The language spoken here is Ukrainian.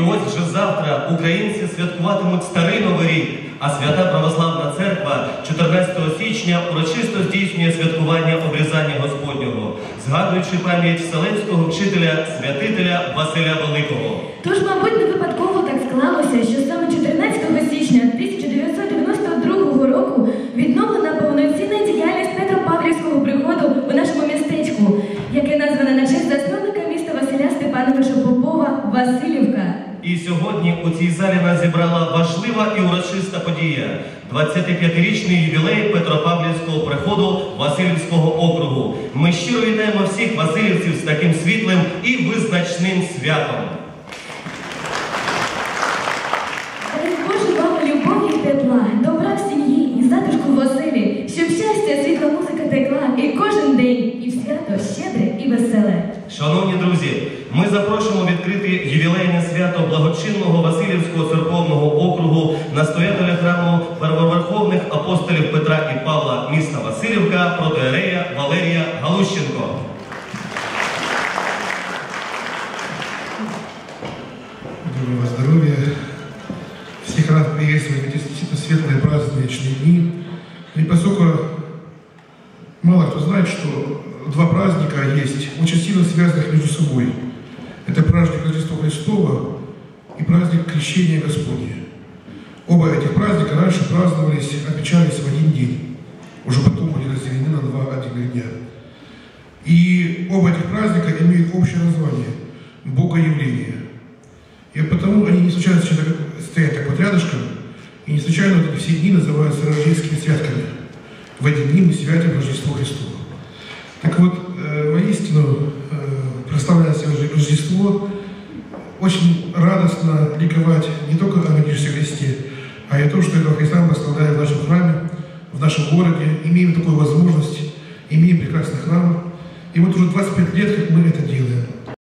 І ось вже завтра українці святкуватимуть Старий Новий рік, а Свята Православна Церква 14 січня урочисто здійснює святкування обрізання Господнього, згадуючи пам'ять вселенського вчителя, святителя Василя Великого. Тож, мабуть, не випадково так склалося, що саме 14 січня 1992 року відновлена повноцінна діяльність Петропавлівського приходу у нашому містечку, яке назване на честь засновника міста Василя Степановича Попова Василівка. І сьогодні у цій залі нас зібрала важлива і урочиста подія – 25-річний ювілей Петропавлівського приходу Василівського округу. Ми щиро вітаємо всіх василівців з таким світлим і визначним святом. Дай Боже вам любові і тепла, добра в сім'ї і затишку в оселі, щоб щастя, світла музика текла і кожен день, і в свято щедре і веселе. Шановні друзі, ми запрошуємо відкрити ювілейне свято благочинного Василівського церковного округу настоятеля храму первоверховних апостолів Петра і Павла міста Василівка протоієрея Валерія Галущенко. Доброго здоровья. Всех рад приветствовать эти действительно светлые праздничные дни. И поскольку мало кто знает, что два праздника есть, очень сильно связанных между собой. Это праздник Рождества Христова и праздник Крещения Господня. Оба этих праздника раньше праздновались, отмечались в один день. Уже потом были разделены на два отдельных дня. И оба этих праздника имеют общее название – Богоявление. И потому они не случайно стоят так вот рядышком, и не случайно вот эти все дни называются рождественскими святками. В эти дни мы святим Рождество Христово. Так вот, воистину, прославляя Рождество, очень радостно ликовать не только о родившемся Христе, а и о том, что этого Христа мы прославляем в нашем храме, в нашем городе, имеем такую возможность, имеем прекрасный храм. И вот уже 25 лет, как мы это делаем.